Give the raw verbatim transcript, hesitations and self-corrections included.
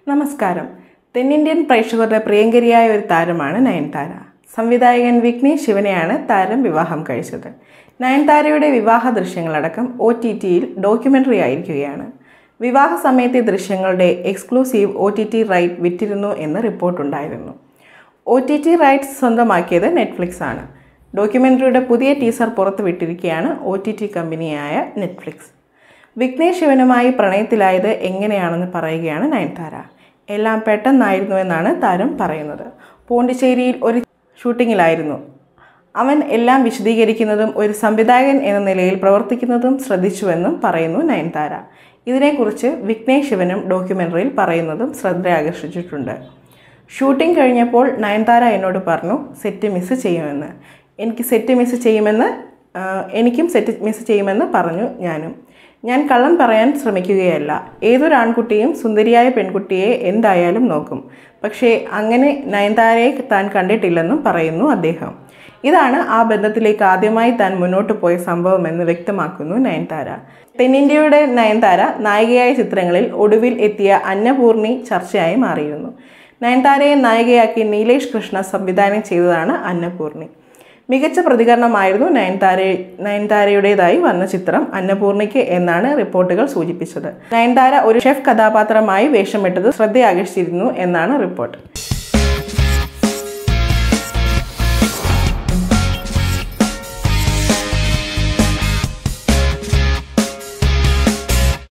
നമസ്കാരം. തെന്നിന്ത്യൻ പ്രേക്ഷകരുടെ പ്രിയങ്കരിയായ ഒരു താരമാണ് നയൻതാര. സംവിധായകൻ വിഘ്നേഷ് ശിവനെയാണ് താരം വിവാഹം കഴിച്ചത്. നയൻതാരയുടെ വിവാഹ ദൃശ്യങ്ങളടക്കം ഒ ടി ടിയിൽ ഡോക്യുമെൻ്ററി ആയിരിക്കുകയാണ്. വിവാഹ സമയത്തെ ദൃശ്യങ്ങളുടെ exclusive O T T right വിറ്റിരുന്നു എന്ന് റിപ്പോർട്ടുണ്ടായിരുന്നു. ഒ ടി ടി റൈറ്റ്സ് സ്വന്തമാക്കിയത് നെറ്റ്ഫ്ലിക്സ് ആണ്. ഡോക്യുമെൻ്ററിയുടെ പുതിയ ടീസർ പുറത്തുവിട്ടിരിക്കുകയാണ് ഒ ടി ടി കമ്പനിയായ നെറ്റ്ഫ്ലിക്സ്. വിഘ്നേഷ് ശിവനുമായി പ്രണയത്തിലായത് എങ്ങനെയാണെന്ന് പറയുകയാണ് നയൻതാര. എല്ലാം പെട്ടെന്നായിരുന്നുവെന്നാണ് താരം പറയുന്നത്. പോണ്ടിച്ചേരിയിൽ ഒരു ഷൂട്ടിങ്ങിലായിരുന്നു. അവൻ എല്ലാം വിശദീകരിക്കുന്നതും ഒരു സംവിധായകൻ എന്ന നിലയിൽ പ്രവർത്തിക്കുന്നതും ശ്രദ്ധിച്ചുവെന്നും പറയുന്നു നയൻതാര. ഇതിനെക്കുറിച്ച് വിഘ്നേഷ് ശിവനും ഡോക്യുമെൻ്ററിയിൽ പറയുന്നതും ശ്രദ്ധയാകർഷിച്ചിട്ടുണ്ട്. ഷൂട്ടിംഗ് കഴിഞ്ഞപ്പോൾ നയൻതാര എന്നോട് പറഞ്ഞു സെറ്റ് മിസ് ചെയ്യുമെന്ന്. എനിക്ക് സെറ്റ് മിസ് ചെയ്യുമെന്ന് എനിക്കും സെറ്റ് മിസ് ചെയ്യുമെന്ന് പറഞ്ഞു. ഞാനും ഞാൻ കള്ളം പറയാൻ ശ്രമിക്കുകയല്ല. ഏതൊരു ആൺകുട്ടിയും സുന്ദരിയായ പെൺകുട്ടിയെ എന്തായാലും നോക്കും. പക്ഷേ അങ്ങനെ നയൻതാരയെ താൻ കണ്ടിട്ടില്ലെന്നും പറയുന്നു അദ്ദേഹം. ഇതാണ് ആ ബന്ധത്തിലേക്ക് ആദ്യമായി താൻ മുന്നോട്ട് പോയ സംഭവമെന്ന് വ്യക്തമാക്കുന്നു നയൻതാര. തെന്നിന്ത്യയുടെ നയൻതാര നായികയായ ചിത്രങ്ങളിൽ ഒടുവിൽ എത്തിയ അന്നപൂർണി ചർച്ചയായി മാറിയിരുന്നു. നയൻതാരയെ നായികയാക്കി നീലേഷ് കൃഷ്ണ സംവിധാനം ചെയ്തതാണ് അന്നപൂർണി. മികച്ച പ്രതികരണമായിരുന്നു നയൻതാര നയൻതാരയുടേതായി വന്ന ചിത്രം അന്നപൂർണിക്ക് എന്നാണ് റിപ്പോർട്ടുകൾ സൂചിപ്പിച്ചത്. നയൻതാര ഒരു ഷെഫ് കഥാപാത്രമായി വേഷമിട്ടത് ശ്രദ്ധയാകർഷിച്ചിരുന്നു എന്നാണ് റിപ്പോർട്ട്.